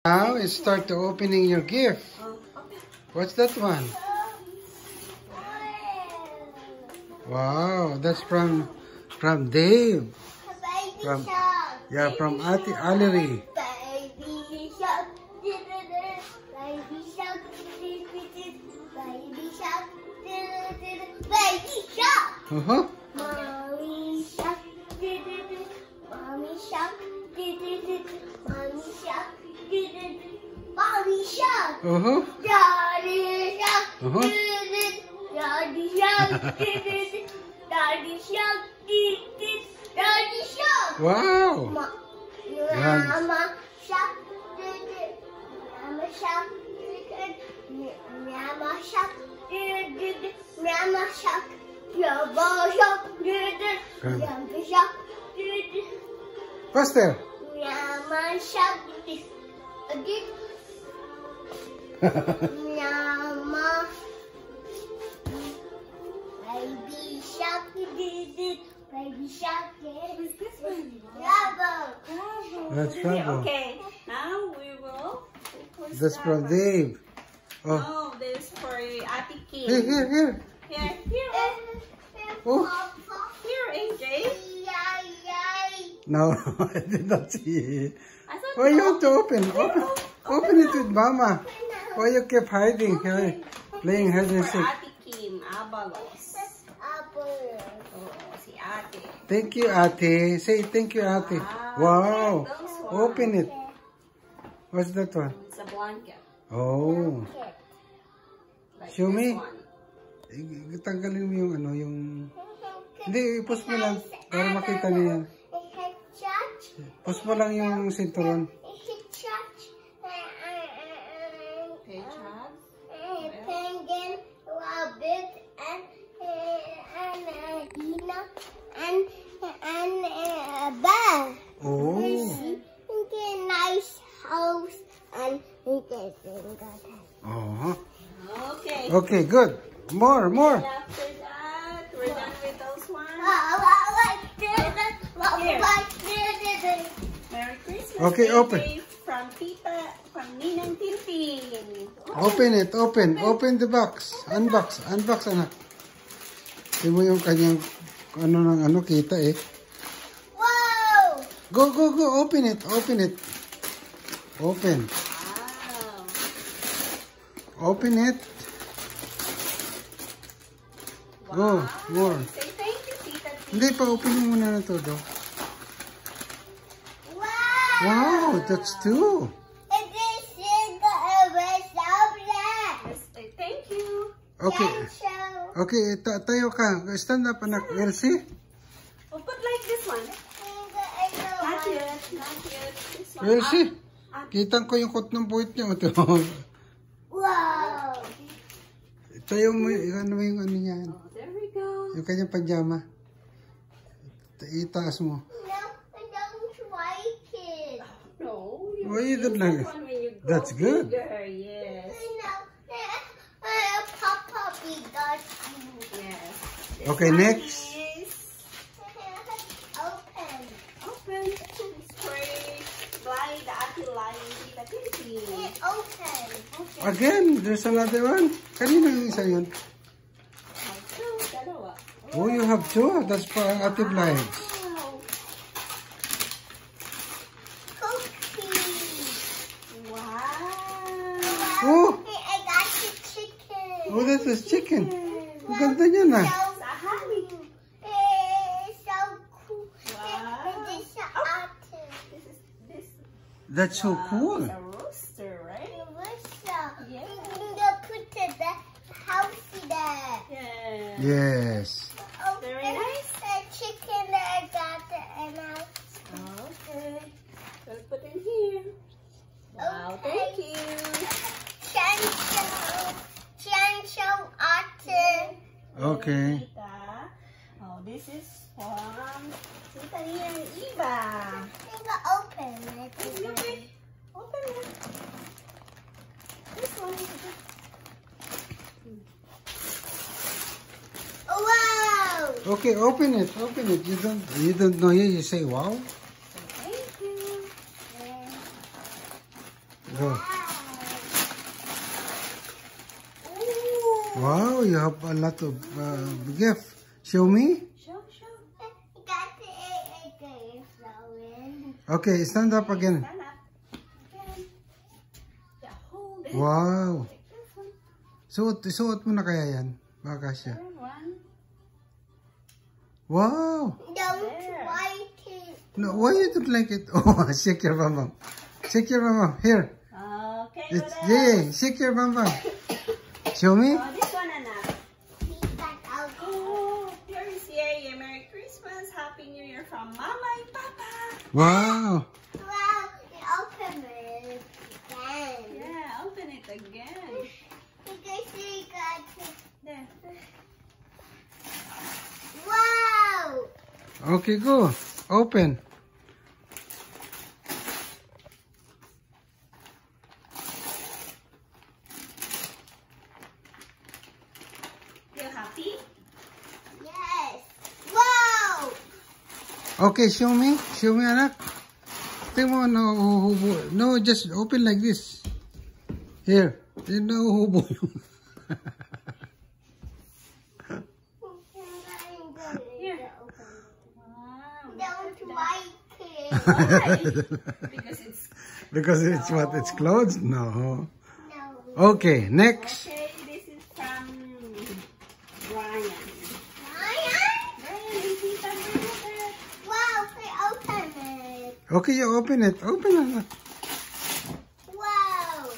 Now it's start to opening your gift. What's that one? Wow, that's from Dave. From Ate Allery. Baby shark, baby shark, baby shark, baby shark. Mommy shark, mommy shark, mommy shark, mommy shark. Daddy shark, daddy shark, daddy shark, daddy shark. Wow. Mama shark, mama shark, mama shark, mama shark, mama shark, mama shark, Faster. mama shark, again, mama, baby shark, baby shark, who's this one? Bravo. That's trouble. Okay, now we will. That's from Dave. Oh, Oh, this is for Ate Kim. here. Here, Oh. here, AJ. No, I did not see it. I thought Why you have to open? Open it with Mama. Why you keep hiding? Playing hide and for seek. Ate Kim Abalos. Oh, si Ate. Thank you, Ate. Say thank you, Ate. Wow. Open it. What's that one? It's a blanket. Oh. Like Show this me. one. Tanggalin mo yung ano, yung... Hindi, i-post mo lang para makita niya. Post mo lang yung sinturon. Okay, Chad. Penguin, rabbit, and Hina, and a bear. Oh. Okay, nice house, and Oh. Okay. Okay, good. More. And after that, we're done with those ones. Merry Christmas. Okay, AJ, open. From Ninang Tintin. Open it, open the box. Unbox, anak. Tingnan mo yung kanyang ano kita eh. Wow! Go, open it. Open. Wow. Open it. Go, more. Say thank you, Tita T. Hindi pa, open mo muna na todo. Wow! Wow, that's two. This is the Yes, thank you. Okay. Okay, tayo ka. Stand up, anak. Elsie? We'll put like this one. Not yet. This one. Elsie? Kitang ko yung kot ng buhit niya. Ito. Wow! Tayo mo, ano yung ano niya. Oh, there we go. Yung kanyang pajama. Itaas mo. No, I don't like it. No, Why you don't use like that it? one when you grow That's good. bigger, yes. I know. Papa, we got you. Yes. Okay, This one next. is Open. open. Spray by the Ate Lion Tita Tintin. Open. Again, there's another one. Kanina yung isa yun. So, dalawa. Oh, you have two. That's for Ate Blige. Wow. Cookie. Wow. Oh, Hey, I got the chicken. oh, that is chicken. Ang ganda niya na. Sahali. So cool. Wow. This is autumn. This. That's so cool. It's a rooster, right? Yeah. You can put the house there. Yeah. Yes. Very nice. The chicken that I got and I Okay. We'll put in here. Wow, thank you. Chancho autumn. Okay. Tita. Oh, this is from Tita Nia and Eva. I got open. Okay. Open it. This one is good. Oh, wow. Okay, open it. You don't know yet. You say wow. Thank you. Go. Ooh. Wow, you have a lot of gift. Show me. Show. Got the egg flowing. Okay, stand up again. Stand up. Again. Yeah, hold it. Wow. Like this one. Suot mo na kaya yan. Baka siya. Turn one. Wow. Don't like it. No, why you don't like it? Oh, shake your bum bum. Shake your bum bum. Here. Okay, It's what else? yeah. Shake your bum bum. Show me. Oh, this one, anak. He got out. Oh, here is Yay. Merry Christmas. Happy New Year from Mama and Papa. Wow. Wow, you open it again. Yeah, open it again. Because he got it. There. Wow! Okay, go. Open. You happy? Yes! Wow! Okay, show me. Show me, anak. Tingnan mo, no, just open like this. Here. Nahuhubo yung. Here. Wow. Don't like it. Why? Because it's Because it's what? It's closed? No. No. Okay, next. okay. This is from Brian. Ryan? Brian, is it under? Wow, I open it. Okay, you open it. Open it. Wow!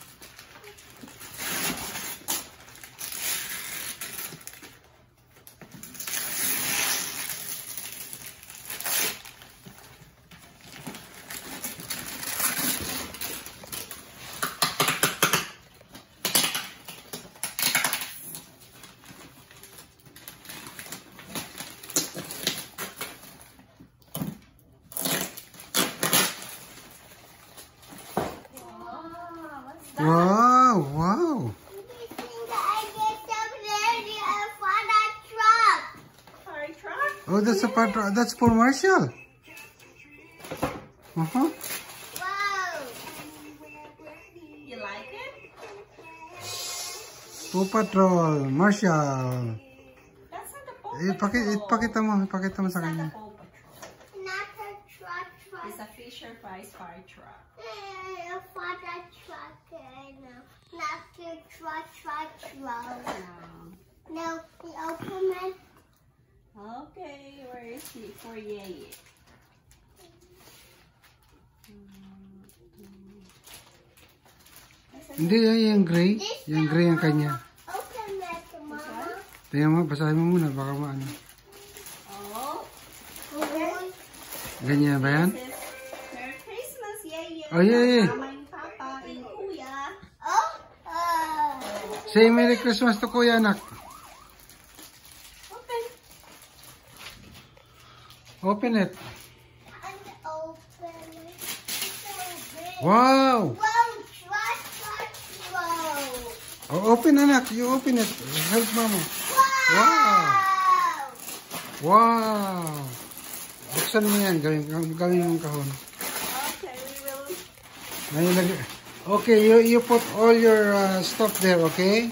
Oh, what's that? Wow, wow. I get some ready for the truck. Fire truck? Oh, that's a part. That's for Marshall. Wow! Uh-huh. You like it? Paw Patrol, Marshall. That's not the Paw Patrol. Ipakita mo It's not sa kanya. the Paw Patrol. Not a truck. It's a Fisher Price fire truck. For the truck. Not the truck. No, we open it. Okay, where is he? For Yay. Hindi, yung gray. Yung gray ang kanya. Open it, Mama. Tingnan mo, basahin mo muna. Baka maano. Oh, Ganyan ba yan? this is Merry Christmas, Yay. Oh, Yay. Mama and Papa and Kuya. Oh, Say Merry Christmas to Kuya, anak. Open. Open it. and open it. So big. Wow. Wow, truck. Wow. Oh, open, anak. You open it. Help mama. Wow. Wow. Buksan mo yan. Gawin mong kahon. Okay, we will. Ngayon, okay, you put all your stuff there, okay?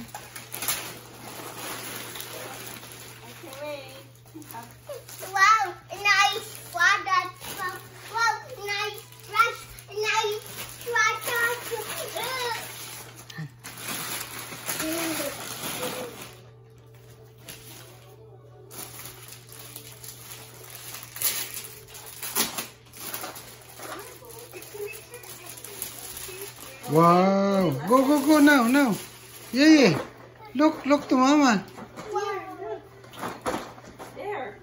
Okay, wait. Wow, nice water truck. Wow, nice truck. Nice truck. Wow. Go now. Yeah. Look to mama. There.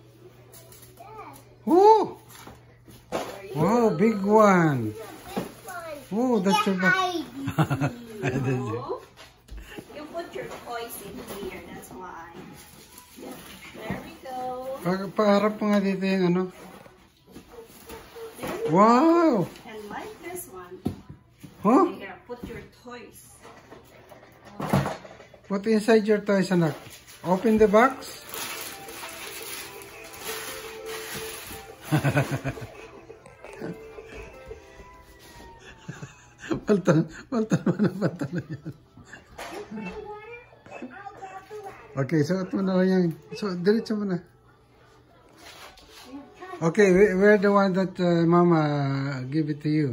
Oh. Wow, big one. Oh, that's your bag. No. You put your toys in here, that's why. There we go. Paharap mo nga dito yung ano. There we go. Wow. And like this one. Huh? Here, put your toys. Put inside your toys, anak. Open the box. Paltan mo na pantalon yan. Okay, suot mo na yan. So, diretso mo na. Okay, we're the one that Mama give it to you.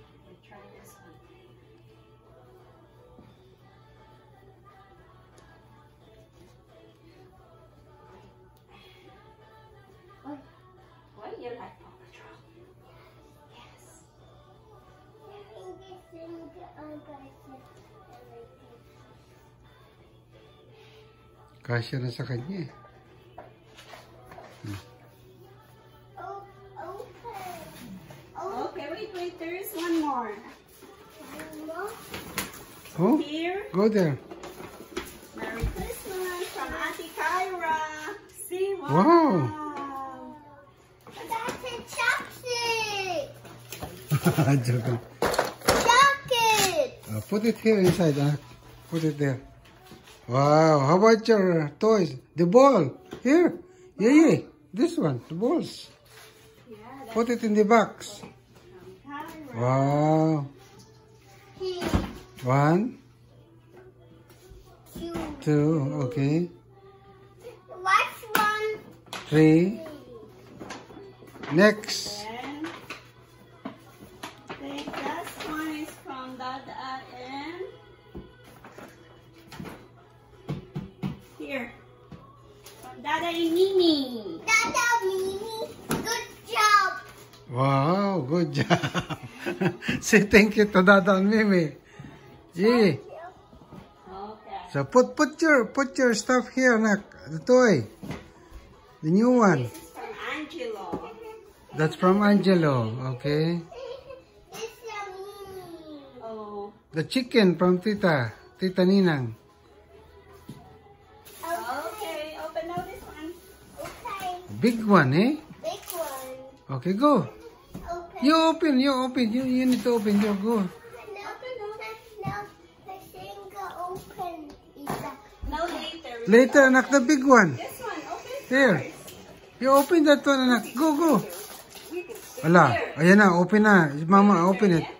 Why you like Paw Patrol? Yes. Kasya na sa kanya eh. Okay, wait. There is one more. Oh, Here. go there. Merry Christmas from Auntie Kyra. See? Wow. That's a chocolate. Joke. Chocolate. Put it here inside, put it there. Wow, how about your toys? The ball. Here. Yeah. This one, the balls. Yeah, that's Put it in the box. from Kyra. Wow. Here. 1, Two. 2, okay. What's one? 3. Next. Then, I think that one is from Dada and here. From Dada and Mimi. Dada Mimi. Good job. Wow, good job. Say thank you to Dada and Mimi. Yeah. Okay. So put your stuff here, Nak. The toy. The new one. This is from Angelo. That's from Angelo. Okay. It's a Mimi. Oh. The chicken from Tita Ninang. Okay, open now this one. Okay. Big one, eh? Big one. Okay, go. Open. You open. You need to open. You go. No, the finger open. No, later. Later, Anak, the big one. This one, open Here. first. You open that one, Anak. Go. Ala, ayan na, open na. Mama, open it.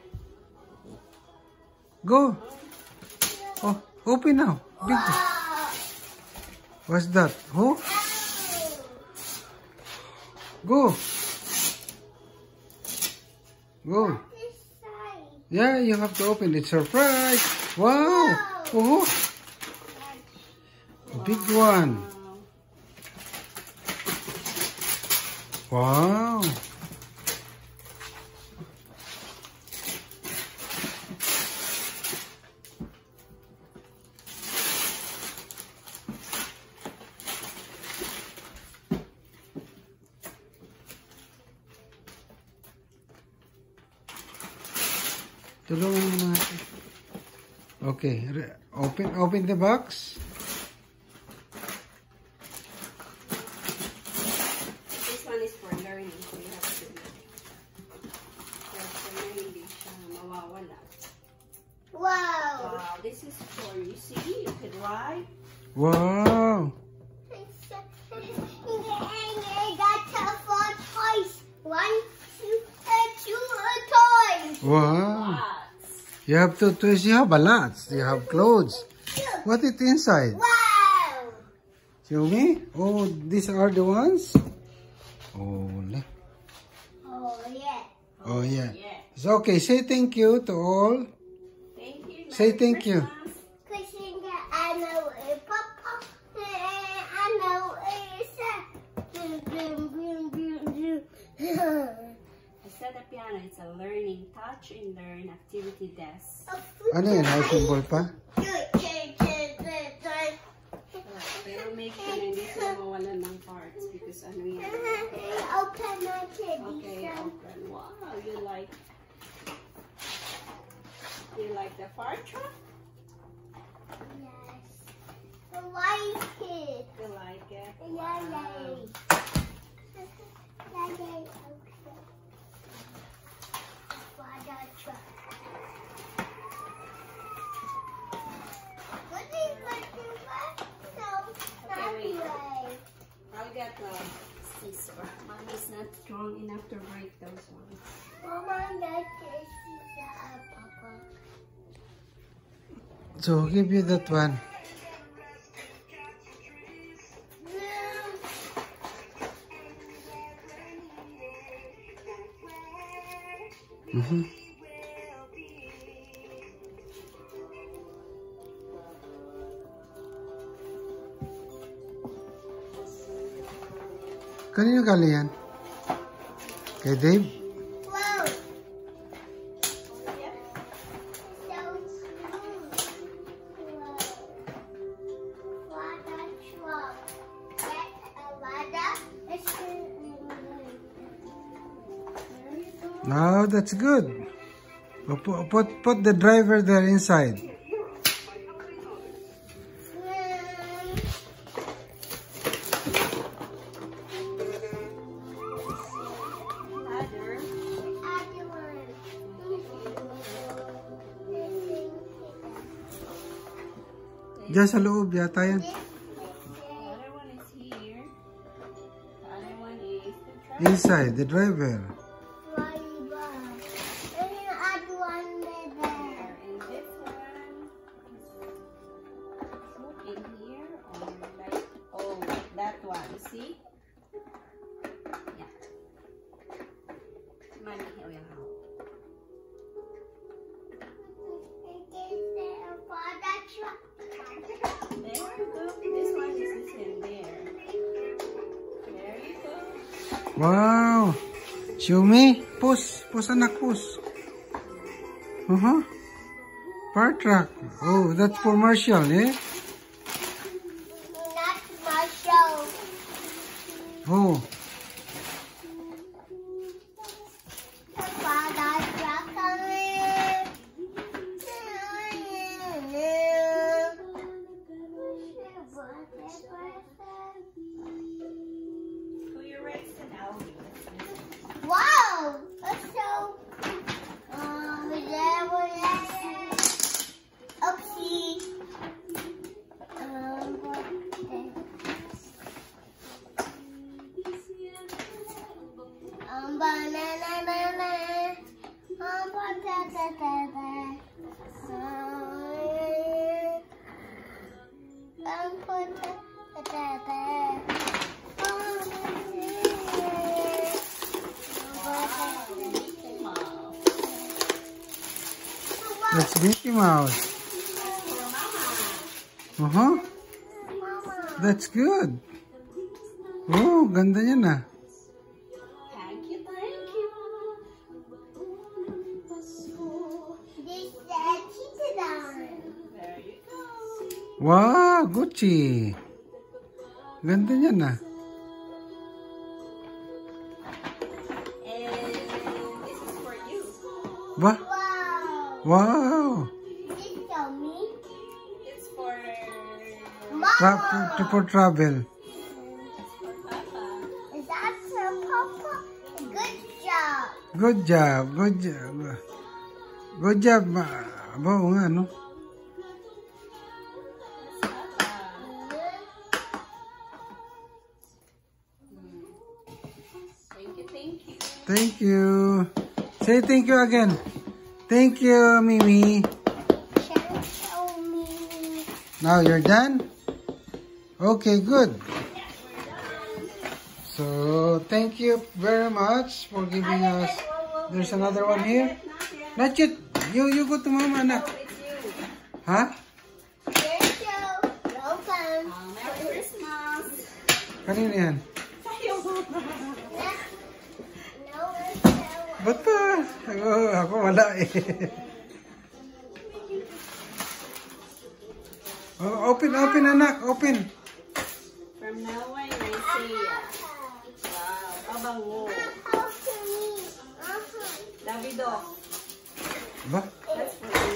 Go. Oh, open now. Big. What's that? Oh, go. Go. This side. Yeah, you have to open it. Surprise. Wow. Oh, big one. Wow. Tulungan mo natin. Okay, open the box. This one is for learning, so you have to hindi siya mawawala. Wow. Wow, this is for, you see, you can write. Wow. I got four toys. 1, 2, 2 toys. Wow. Lots. You have two toys. You have a lot. You have clothes. What is inside? Wow. Show me. Oh, these are the ones. Oh, look. Oh, yeah. Oh, yeah. Yeah. It's okay. Say thank you to all. Thank you. Say Merry thank you. Christmas. Kushing I know Papa. I know it's I said the piano, it's a learning, touch and learn activity desk. Ano yan? High symbol pa? Pero make sure na hindi sila mawalan ng parts because ano yan. Open my teddy. Okay, open. Wow, you like the fire truck? Yes. I like it. You like it? Yeah, Wow. okay. Fire truck. What is my no, not wait. way. I'll get the scissor. Mommy's not strong enough to break those ones. Mama, that is Papa. So, give you that one. Kanino galing yan? Kay Dave? Wow. So smooth. Wow. What a truck. Get a ladder. No, that's good. Put the driver there inside. Diyan sa loob yata yan. The other one is here. The other one is the truck. Inside, the driver. Add one there. And this one is in here or like, oh, that one, see? Yeah. Money, here we go. There you go. This one is in there. There you go. Wow! Show me. Push. Push, anak, push. Fire truck. Oh, that's for Marshall, eh? Not Marshall. Oh. Father truck coming. Who you raised an Audi? Wow! That's so. Oopsie. Banana. That's Mickey Mouse. That's good. Oh, ganda niya na. Thank you, thank you. This cheetah down. There you go. Wow, Gucci. Ganda niya na. And this is for you. Ba? Wow. Wow. This for me. It's for Mama. For travel. Papa. Is that for Papa? Good job. Good job. Good job. Good job. Oo nga, no? Thank you, thank you. Thank you. Say thank you again. Thank you, Mimi. Show me. Now you're done? Okay, good. So, thank you very much for giving us... There's another one here. Not yet. You go to Mama, anak. It's you. Huh? Here's you. Welcome. Merry Christmas. Kanina yan? No, it's so. Ba't pa? Oh, ako wala eh. Oh, open, anak. Open. From now on, I say, wow, pabango. How to me? Davido, Ba? that's for you.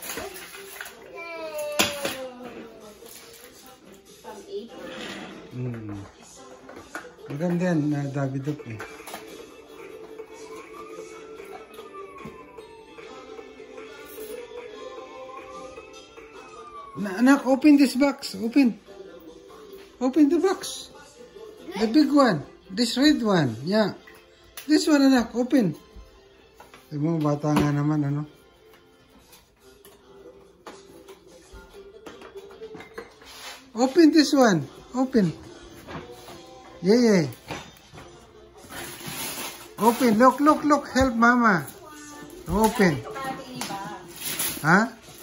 From April. Maganda yan, Davidok eh. Anak, open this box. Open. Open the box. The big one. This red one. Yeah. This one, anak. Open. Ay mo, bata nga naman, ano? Open this one. Open. Yeah. Open. Look. Help Mama. Open. Ha?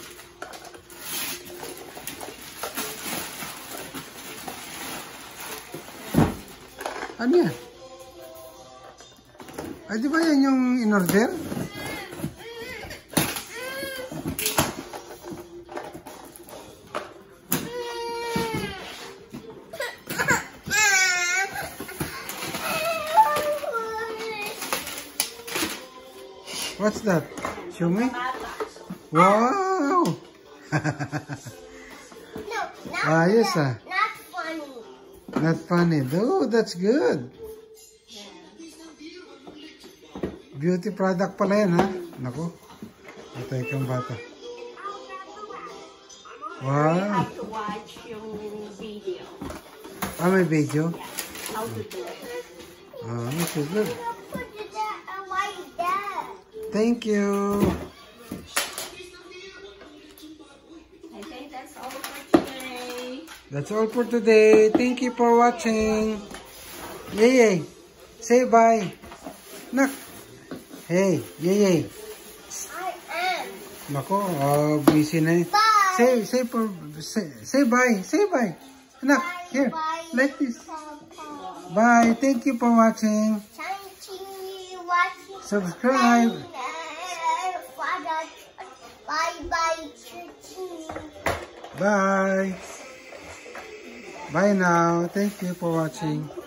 Ano yan? Ay, di ba yan yung in-order? What's that? Show me? Wow! No, not Ayos that. Not funny. Not funny. Oh, that's good. Beauty product pala yan, ha? Naku. Patay kang bata. You Wow. have to watch yung video. Ah, may video? How to do it. Ah, this is good. Put it there and why that? Thank you. I think that's all for today. That's all for today. Thank you for watching. Yay. Say bye. Nak. Hey, yay. I am. Nako, busy na eh. Bye. Say bye. Say bye. Anak, here. Bye. Like this. Papa. Bye. Thank you for watching. Thank you for watching. Subscribe. Father. Bye. Bye. Bye now. Thank you for watching.